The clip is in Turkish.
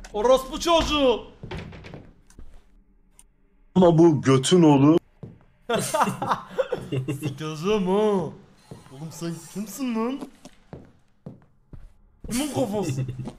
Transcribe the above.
Orospu çocuğu. Ama bu götün oğlu. Sikeceğim ha. Oğlum sen kimsin lan? Kimin kafası?